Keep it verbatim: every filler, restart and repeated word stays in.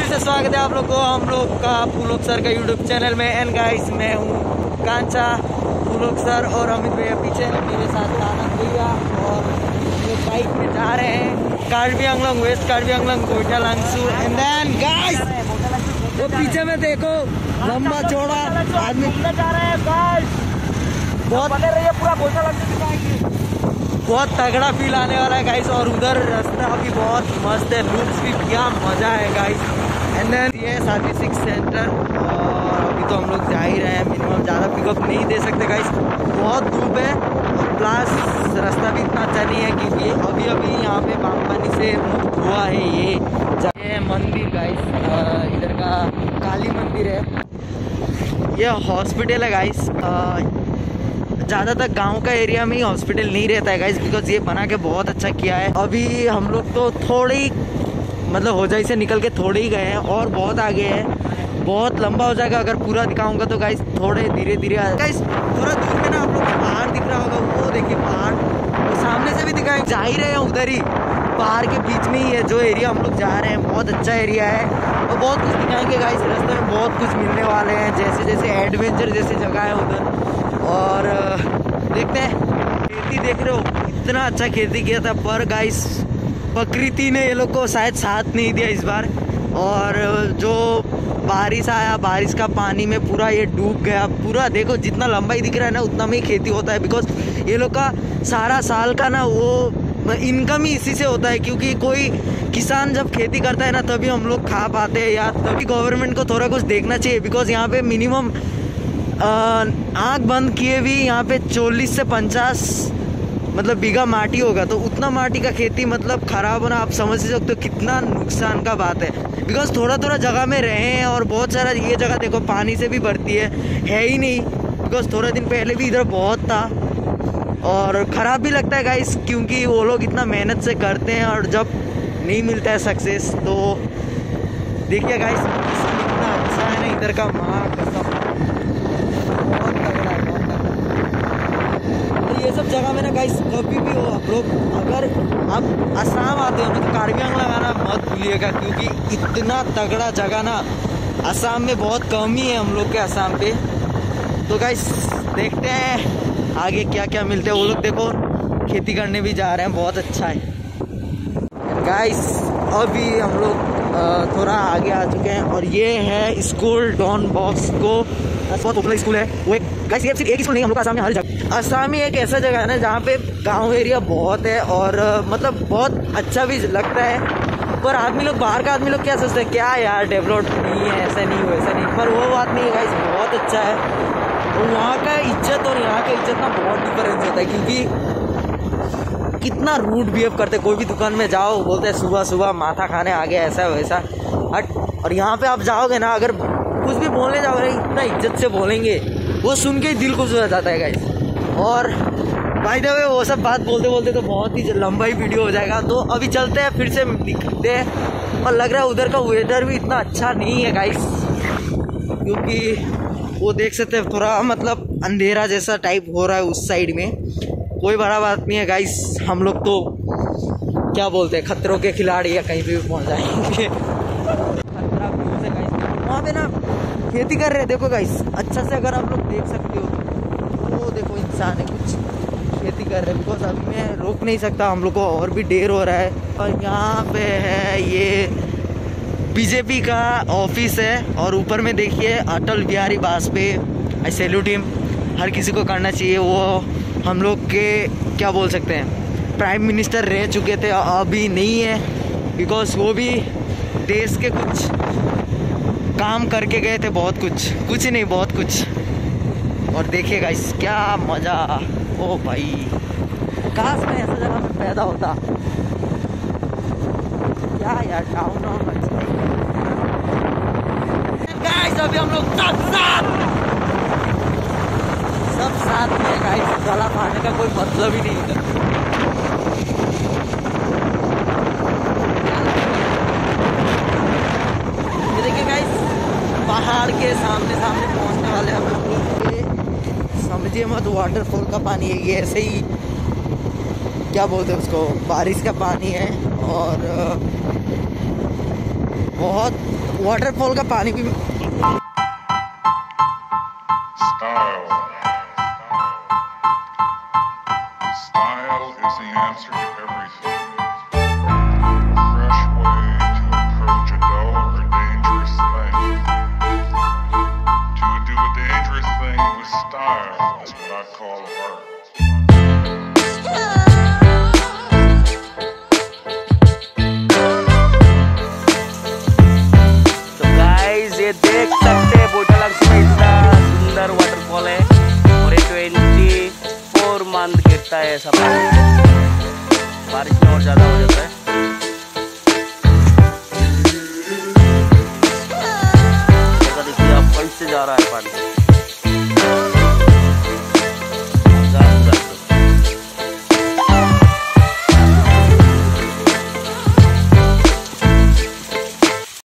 फिर से स्वागत है आप लोग को हम लोग का पुलोक सर का यूट्यूब चैनल में। एंड गाइस मैं हूँ कांचा, पुलोक सर और अमित भैया पीछे, मेरे साथ आनंद भैया, और ये बाइक में जा रहे हैं Karbi Anglong, west Karbi Anglong, Goita Langsu. And then guys वो पीछे में देखो लंबा चौड़ा आदमी जा रहे हैं गाइस, बहुत बने रहिए, पूरा गोइटा लांगसू दिखाएंगे, बहुत तगड़ा फील आने वाला है गाइस। और उधर रास्ता भी बहुत मस्त है, लुक्स भी क्या मजा है गाइस। एंड देन ये सर्विस सेंटर, और अभी तो हम लोग जा ही रहे हैं, मिनिमम ज़्यादा पिकअप नहीं दे सकते गाइस, बहुत धूप है, और प्लस रास्ता भी इतना अच्छा नहीं है क्योंकि अभी अभी यहाँ पे बागबानी से मुक्त हुआ है ये ये मंदिर गाइस। इधर का काली मंदिर है, ये हॉस्पिटल है गाइस। ज़्यादातर गांव का एरिया में ही हॉस्पिटल नहीं रहता है गाइस, बिकॉज ये बना के बहुत अच्छा किया है। अभी हम लोग तो थोड़े ही मतलब होजाई से निकल के थोड़े ही गए हैं, और बहुत आगे है, बहुत लंबा हो जाएगा अगर पूरा दिखाऊंगा तो गाइस। थोड़े धीरे धीरे गाइस, थोड़ा दूर में ना आप लोग को पहाड़ दिख रहा होगा, वो देखिए पहाड़, वो सामने से भी दिखाएंगे, जा ही रहे हैं उधर ही, पहाड़ के बीच में ही है जो एरिया हम लोग जा रहे हैं, बहुत अच्छा एरिया है, और बहुत कुछ दिखाएंगे गाइस। रास्ते में बहुत कुछ मिलने वाले हैं, जैसे जैसे एडवेंचर जैसी जगह है उधर। और देखते हैं, खेती देख रहे हो, इतना अच्छा खेती किया था, पर गाइस प्रकृति ने ये लोग को शायद साथ नहीं दिया इस बार, और जो बारिश आया, बारिश का पानी में पूरा ये डूब गया पूरा। देखो जितना लंबाई दिख रहा है ना, उतना में ही खेती होता है, बिकॉज ये लोग का सारा साल का ना वो इनकम ही इसी से होता है, क्योंकि कोई किसान जब खेती करता है ना तभी हम लोग खा पाते हैं, या तभी गवर्नमेंट को थोड़ा कुछ देखना चाहिए, बिकॉज यहाँ पे मिनिमम आँख बंद किए भी यहाँ पे चालीस से पचास मतलब बीघा माटी होगा, तो उतना माटी का खेती मतलब खराब होना आप समझ सकते हो कितना नुकसान का बात है। बिकॉज थोड़ा थोड़ा जगह में रहे हैं, और बहुत सारा ये जगह देखो पानी से भी भरती है है ही नहीं, बिकॉज थोड़ा दिन पहले भी इधर बहुत था, और ख़राब भी लगता है गाइस, क्योंकि वो लोग इतना मेहनत से करते हैं, और जब नहीं मिलता है सक्सेस तो देखिए गाइस कितना अच्छा है ना इधर का माँ कसम, बहुत तगड़ा है, बहुत तगड़ा। तो ये सब जगह में ना गाइस कभी भी हो आप लोग, अगर आप असम आते हो ना तो कार्बी आंगलोंग लगाना मत भूलिएगा, क्योंकि इतना तगड़ा जगह ना असम में बहुत कम ही है हम लोग के असम पे। तो गाइस देखते हैं आगे क्या क्या मिलते हैं। वो लोग देखो खेती करने भी जा रहे हैं, बहुत अच्छा है गाइस। अभी हम लोग थोड़ा आगे आ चुके हैं, और ये है स्कूल डॉन बॉस्को, बहुत पॉपुलर स्कूल है वो। एक गाइस ये सिर्फ एक स्कूल नहीं, हम लोग असम में हर जगह, असम ही एक ऐसा जगह है ना जहाँ पे गांव एरिया बहुत है, और मतलब बहुत अच्छा भी लगता है। पर आदमी लोग, बाहर का आदमी लोग क्या सोचते हैं, क्या यार डेवलप नहीं है, ऐसा नहीं हो ऐसा नहीं, पर वो बात नहीं है गाइस, बहुत अच्छा है। और वहाँ का इज्जत और यहाँ का इज्जत ना बहुत डिफरेंस होता है, क्योंकि कितना रूड बिहेव करते, कोई भी दुकान में जाओ बोलते हैं सुबह सुबह माथा खाने आ गया, ऐसा वैसा हट। और यहाँ पे आप जाओगे ना, अगर कुछ भी बोलने जाओगे इतना इज्जत से बोलेंगे, वो सुन के ही दिल खुश हो जाता है गाइस। और बाय द वे वो सब बात बोलते बोलते तो बहुत ही लंबा ही वीडियो हो जाएगा, तो अभी चलते हैं, फिर से दिखते हैं। और लग रहा है उधर का वेदर भी इतना अच्छा नहीं है गाइस, क्योंकि वो देख सकते हैं थोड़ा मतलब अंधेरा जैसा टाइप हो रहा है उस साइड में। कोई बड़ा बात नहीं है गाइस, हम लोग तो क्या बोलते हैं खतरों के खिलाड़ी, या कहीं पे भी पहुंच जाएंगे। खतरा से गाइस, वहाँ पे ना खेती कर रहे हैं, देखो गाइस अच्छा से अगर आप लोग देख सकते हो, वो देखो इंसान है कुछ खेती कर रहे हैं, बिकॉज अभी मैं रोक नहीं सकता, हम लोग को और भी देर हो रहा है। और यहाँ पे है ये बीजेपी का ऑफिस है, और ऊपर में देखिए Atal Bihari Vajpayee, I salute him, हर किसी को करना चाहिए। वो हम लोग के क्या बोल सकते हैं प्राइम मिनिस्टर रह चुके थे, अभी नहीं है, बिकॉज वो भी देश के कुछ काम करके गए थे, बहुत कुछ, कुछ नहीं बहुत कुछ। और देखिए गाइस क्या मज़ा, ओ भाई काश मैं ऐसा जगह में पैदा होता, क्या यार टाउन वाउन अच्छा है गाइस। अभी हम लोग सब साथ सब साथ में गाइस, गला खाने का कोई मतलब ही नहीं है। ये देखिए गाइस पहाड़ के सामने सामने पहुंचने वाले हम लोग, समझिए मत वाटरफॉल का पानी है ये, ऐसे ही क्या बोलते हैं उसको, बारिश का पानी है, और बहुत वाटरफॉल का पानी भी Style. Style is the answer to everything. A fresh way to approach a dull or dangerous thing. To do a dangerous thing with style is what I call art. ये देख सकते हैं बोटालक्स में इतना सुंदर वाटरफॉल है और ये ट्वेंटी फोर मंथ गिरता है ऐसा पानी, बारिश में और ज़्यादा हो जाता है। देखिए आप कैसे जा रहा है पानी।